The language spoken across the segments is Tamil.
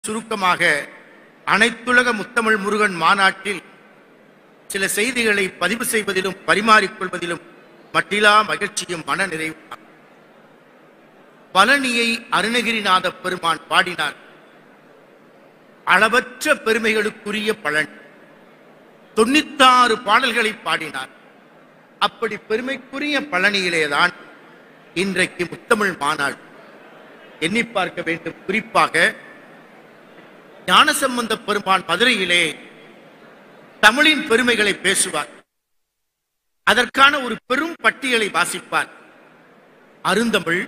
சுருக்கமாக அனைத்துலக முத்தமிழ் முருகன் மாநாட்டில் சில செய்திகளை பதிவு செய்வதிலும் பரிமாறிக்கொள்வதிலும் மட்டிலா மகிழ்ச்சியும் மன நிறைவு. பழனியை அருணகிரிநாத பெருமான் பாடினார். அளவற்ற பெருமைகளுக்குரிய பழனி 96 பாடல்களை பாடினார். அப்படி பெருமைக்குரிய பழனியிலேதான் இன்றைக்கு முத்தமிழ் மாநாடு. எண்ணி பார்க்க வேண்டும். குறிப்பாக ஞானசம்பந்த பெருமான் மதுரையிலே தமிழின் பெருமைகளை பேசுவார். அதற்கான ஒரு பெரும் பட்டியலை வாசிப்பார். அருந்தமிழ்,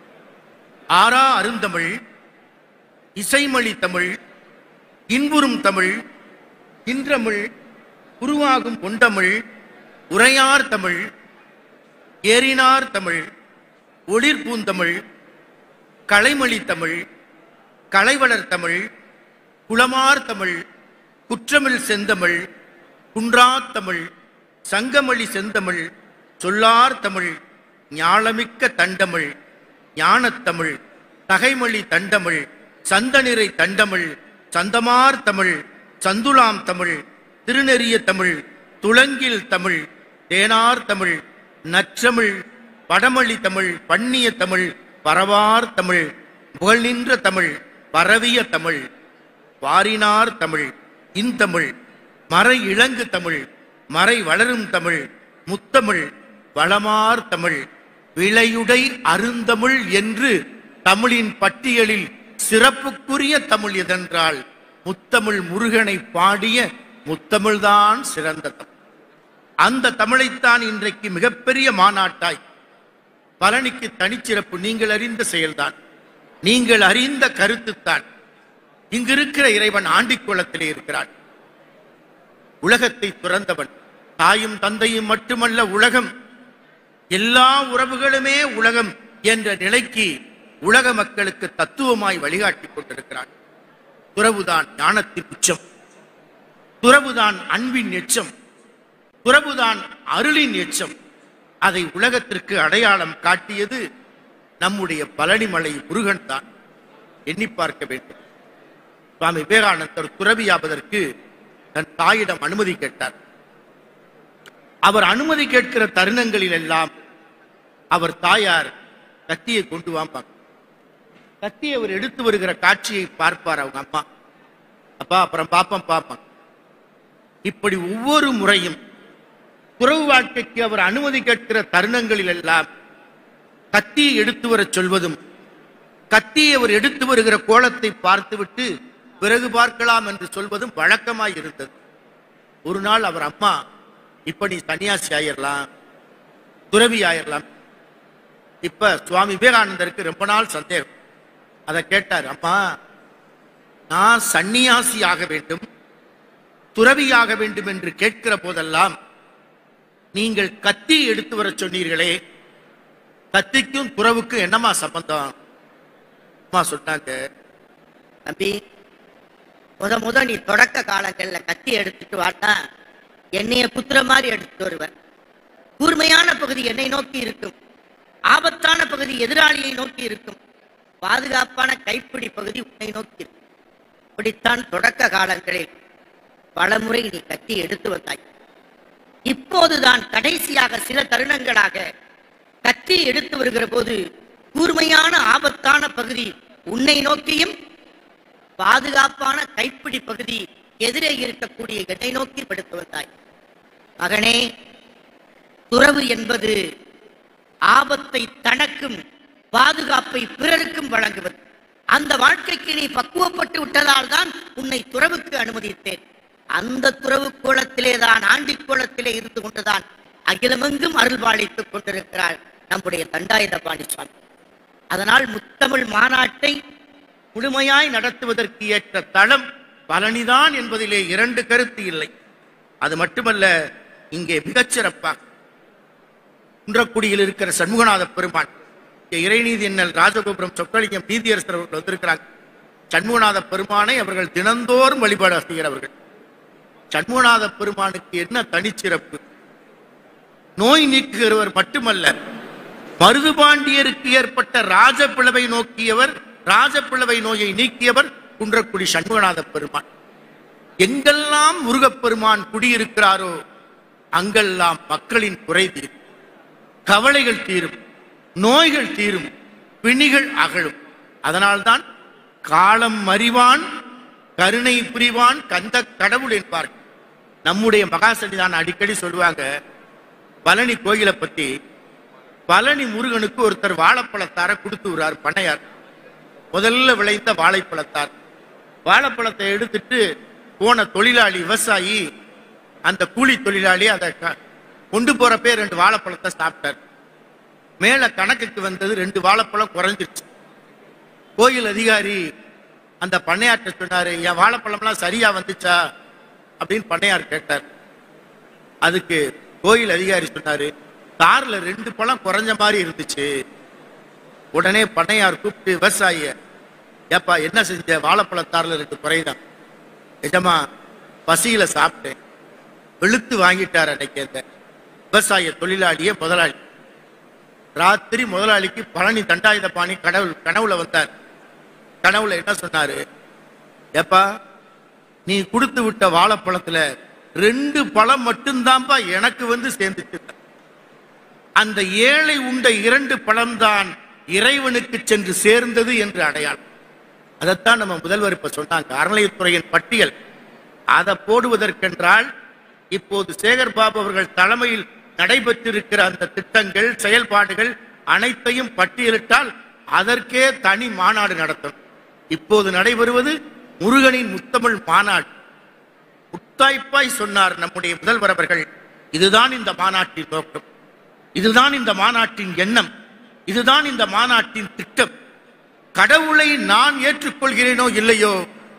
ஆரா அருந்தமிழ், இசைமொழி தமிழ், இன்புறும் தமிழ், இன்றமிழ், உருவாகும் பொண்டமிழ், உரையார் தமிழ், ஏறினார் தமிழ், ஒளிர்பூந்தமிழ், கலைமொழி தமிழ், கலைவளர் தமிழ், குளமார் தமிழ், குற்றமிழ் செந்தமிழ், குன்றா தமிழ், சங்கமொழி செந்தமிழ், சொல்லார் தமிழ், ஞாலமிக்க தண்டமிழ், ஞானத்தமிழ், தகைமொழி தண்டமிழ், சந்தநிறை தண்டமிழ், சந்தமார் தமிழ், சந்துலாம் தமிழ், திருநெறிய தமிழ், துளங்கில் தமிழ், தேனார் தமிழ், நற்றமிழ், வடமொழி தமிழ், பண்ணிய தமிழ், பரவார் தமிழ், புகழ் நின்ற தமிழ், பரவிய தமிழ், வாரினார் தமிழ், இன்தமிழ், மறை இளங்கு தமிழ், மறை வளரும் தமிழ், முத்தமிழ், வளமார் தமிழ், விளையுடை அருந்தமிழ் என்று தமிழின் பட்டியலில் சிறப்புக்குரிய தமிழ் எதென்றால் முத்தமிழ் முருகனை பாடிய முத்தமிழ்தான் சிறந்த தமிழ். அந்த தமிழைத்தான் இன்றைக்கு மிகப்பெரிய மாநாட்டாய் பழனிக்கு தனிச்சிறப்பு. நீங்கள் அறிந்த செயல்தான், நீங்கள் அறிந்த கருத்துத்தான். இங்கிருக்கிற இறைவன் ஆண்டிக்குளத்திலே இருக்கிறான். உலகத்தை துறந்தவன். தாயும் தந்தையும் மட்டுமல்ல உலகம், எல்லா உறவுகளுமே உலகம் என்ற நிலைக்கு உலக மக்களுக்கு தத்துவமாய் வழிகாட்டிக் கொண்டிருக்கிறான். துறவுதான் ஞானத்தின் உச்சம், துறவுதான் அன்பின் எச்சம், துறவுதான் அருளின் எச்சம். அதை உலகத்திற்கு அடையாளம் காட்டியது நம்முடைய பழனிமலை முருகன் தான். எண்ணி பார்க்க வேண்டும். சுவாமி விவேகானந்தர் துறவியாவதற்கு தன் தாயிடம் அனுமதி கேட்டார். அவர் அனுமதி கேட்கிற தருணங்களில் எல்லாம் அவர் தாயார் கத்தியை கொண்டு வாம்பாங்க. கத்தியை அவர் எடுத்து வருகிற காட்சியை பார்ப்பார் அவங்க அம்மா. அப்பா அப்புறம் பார்ப்பாங்க. இப்படி ஒவ்வொரு முறையும் துறவு வாழ்க்கைக்கு அவர் அனுமதி கேட்கிற தருணங்களில் எல்லாம் கத்தியை எடுத்து வர சொல்வதும், கத்தியை அவர் எடுத்து வருகிற கோலத்தை பார்த்துவிட்டு பிறகு பார்க்கலாம் என்று சொல்வதும் வழக்கமாய் இருந்தது. ஒரு நாள் அவர் அம்மா, இப்ப நீ சன்னியாசி ஆயிரலாம், துறவி ஆயிரலாம். இப்ப சுவாமி விவேகானந்தருக்கு ரொம்ப நாள் சந்தேகம். அதை கேட்டார். அம்மா, நான் சன்னியாசி ஆக வேண்டும், துறவியாக வேண்டும் என்று கேட்கிற போதெல்லாம் நீங்கள் கத்தி எடுத்து வர சொன்னீர்களே, கத்திக்கும் துறவுக்கும் என்னமா சம்பந்தம்? அம்மா சொன்னாங்க, தம்பி, முத நீ தொடக்க காலங்கள்ல கத்தி எடுத்துட்டு வாட்டா என்னைய குத்துற மாதிரி எடுத்துட்டு வருவேன். கூர்மையான பகுதி என்னை நோக்கி இருக்கும், ஆபத்தான பகுதி எதிராளியை நோக்கி இருக்கும், பாதுகாப்பான கைப்பிடி பகுதி உன்னை நோக்கி இருக்கும். இப்படித்தான் தொடக்க காலங்களில் பலமுறை நீ கத்தி எடுத்து வந்தாய். இப்போதுதான் கடைசியாக சில தருணங்களாக கத்தி எடுத்து வருகிற போது கூர்மையான ஆபத்தான பகுதி உன்னை நோக்கியும், பாதுகாப்பான கைப்பிடி பகுதி எதிரே இருக்கக்கூடிய என்னை நோக்கி படுத்து வந்தாய். மகனே, துறவு என்பது ஆபத்தை தனக்கும் பாதுகாப்பை பிறருக்கும் வழங்குவது. அந்த வாழ்க்கைக்கு நீ பக்குவப்பட்டு விட்டதால் தான் உன்னை துறவுக்கு அனுமதித்தேன். அந்த துறவு கோலத்திலே தான், ஆண்டி கோலத்திலே இருந்து கொண்டுதான் அகிலமெங்கும் அருள் பாலித்துக் கொண்டிருக்கிறார் நம்முடைய தண்டாயுதபாணி சுவாமி. அதனால் முத்தமிழ் மாநாட்டை முழுமையாய் நடத்துவதற்கு ஏற்ற தளம் பழனிதான் என்பதிலே இரண்டு கருத்து இல்லை. அது மட்டுமல்ல, இங்கே மிகச்சிறப்பாக குன்றக்குடியில் இருக்கிற சண்முகநாத பெருமான், இறைநீதி எண்ணல் ராஜகோபுரம் சொக்கலிங்கம் நீதியரசர் அவர்கள் வந்திருக்கிறாங்க. சண்முகநாத பெருமானை அவர்கள் தினந்தோறும் வழிபாடு செய்கிறவர்கள். சண்முகநாத பெருமானுக்கு என்ன தனிச்சிறப்பு? நோய் நீக்குகிறவர் மட்டுமல்ல, மருதுபாண்டியருக்கு ஏற்பட்ட ராஜப்பிளவை நோக்கியவர், ராஜப்பிளவை நோயை நீக்கியவர் குன்றக்குடி சண்முகநாத பெருமான். எங்கெல்லாம் முருகப்பெருமான் குடியிருக்கிறாரோ அங்கெல்லாம் மக்களின் குறை தீரும், கவலைகள் தீரும், நோய்கள் தீரும், பிணிகள் அகழும். அதனால்தான் காலம் அறிவான் கருணை புரிவான் கந்த கடவுள் என்பார்கள். நம்முடைய மகாசன்னிதான் அடிக்கடி சொல்லுவாங்க பழனி கோயிலை பத்தி. பழனி முருகனுக்கு ஒருத்தர் வாழைப்பழத்தார கொடுத்து விடுறார் பண்ணையார். முதல்ல விளைந்த வாழைப்பழத்தார். வாழைப்பழத்தை எடுத்துட்டு போன தொழிலாளி விவசாயி, அந்த கூலி தொழிலாளி அதை கொண்டு போறப்பே 2 வாழைப்பழத்தை சாப்பிட்டார். மேல கணக்குக்கு வந்தது 2 வாழைப்பழம் குறைஞ்சிருச்சு. கோயில் அதிகாரி அந்த பண்ணையார்ட்ட சொன்னாரு, என் வாழைப்பழம்லாம் சரியா வந்துச்சா அப்படின்னு பண்ணையார் கேட்டார். அதுக்கு கோயில் அதிகாரி சொன்னாரு, தார்ல 2 பழம் குறைஞ்ச மாதிரி இருந்துச்சு. உடனே பண்ணையார் கூப்பிட்டு விவசாயிய, ஏப்பா என்ன செஞ்ச, வாழைப்பழத்தார்ல 2 குறைதான். நிஜமா பசியில சாப்பிட்டேன். வெளுத்து வாங்கிட்டார் அன்னைக்கு அந்த விவசாய தொழிலாளிய முதலாளி. ராத்திரி முதலாளிக்கு பழனி தண்டாயுதபாணி கனவுல வந்தார். கனவுல என்ன சொன்னாரு, ஏப்பா நீ கொடுத்து விட்ட வாழைப்பழத்துல 2 பழம் மட்டும்தான்ப்பா எனக்கு வந்து சேர்ந்துச்சு. அந்த ஏழை உண்ட 2 பழம்தான் இறைவனுக்கு சென்று சேர்ந்தது என்று அடையாளம். அதைத்தான் நம்ம முதல்வர் இப்ப சொன்னாங்க, அறநிலையத்துறையின் பட்டியல். அதை போடுவதற்கென்றால் இப்போது சேகர் பாபு அவர்கள் தலைமையில் நடைபெற்றிருக்கிற அந்த திட்டங்கள், செயல்பாடுகள் அனைத்தையும் பட்டியலிட்டால் அதற்கே தனி மாநாடு நடத்தும். இப்போது நடைபெறுவது முருகனின் முத்தமிழ் மாநாடு. முத்தாய்ப்பாய் சொன்னார் நம்முடைய முதல்வர் அவர்கள், இதுதான் இந்த மாநாட்டின் நோக்கம், இதுதான் இந்த மாநாட்டின் எண்ணம், இதுதான் இந்த மாநாட்டின் திட்டம். கடவுளை நான் ஏற்றுக்கொள்கிறேனோ இல்லையோ,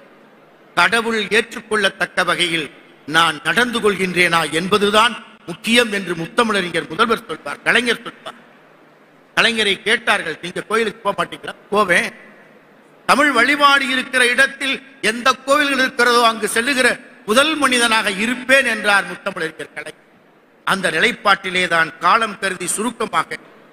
கடவுள் ஏற்றுக்கொள்ளத்தக்க வகையில் நான் நடந்து கொள்கின்றேனா என்பதுதான் முக்கியம் என்று முத்தமிழறிஞர் முதல்வர் சொல்வார். கலைஞர் சொல்வார். கலைஞரை கேட்டார்கள், நீங்க கோயிலுக்கு போக மாட்டீங்களா? போவேன். தமிழ் வழிபாடு இருக்கிற இடத்தில் எந்த கோவில்கள் இருக்கிறதோ அங்கு செல்லுகிற முதல் மனிதனாக இருப்பேன் என்றார் முத்தமிழறிஞர் கலைஞர். அந்த நிலைப்பாட்டிலே தான் காலம் கருதி சுருக்கமாக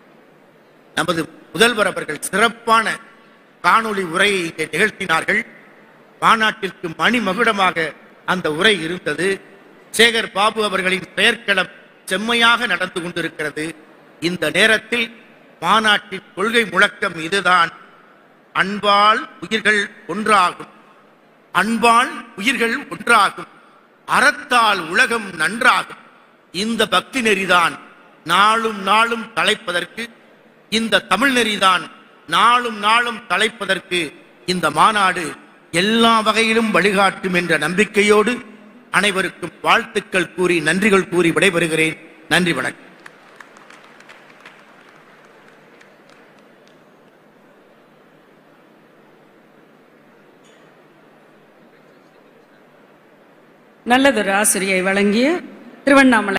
நமது முதல்வர் அவர்கள் சிறப்பான காணொளி உரையை இங்கே நிகழ்த்தினார்கள். மாநாட்டிற்கு மணிமகுடமாக அந்த உரை இருந்தது. சேகர் பாபு அவர்களின் பெயர்க்களம் செம்மையாக நடந்து கொண்டிருக்கிறது. இந்த நேரத்தில் மாநாட்டின் கொள்கை முழக்கம் இதுதான், அன்பால் உயிர்கள் ஒன்றாகும், அன்பால் உயிர்கள் ஒன்றாகும், அறத்தால் உலகம் நன்றாகும். இந்த பக்தி நெறிதான் நாளும் நாளும் தலைப்பதற்கு, இந்த தமிழ் நெறிதான் நாளும் நாளும் தலைப்பதற்கு இந்த மாநாடு எல்லா வகையிலும் வழிகாட்டும் என்ற நம்பிக்கையோடு அனைவருக்கும் வாழ்த்துக்கள் கூறி நன்றிகள் கூறி விடைபெறுகிறேன். நன்றி, வணக்கம். நல்லதொரு ஆசிரியை வழங்கிய திருவண்ணாமலை